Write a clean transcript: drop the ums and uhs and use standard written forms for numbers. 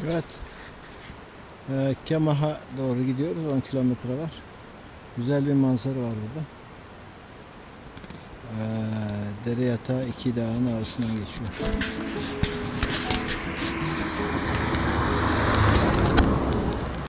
Evet. Kemah'a doğru gidiyoruz. 10 kilometre var. Güzel bir manzara var burada. Dere yatağı iki dağın arasından geçiyor.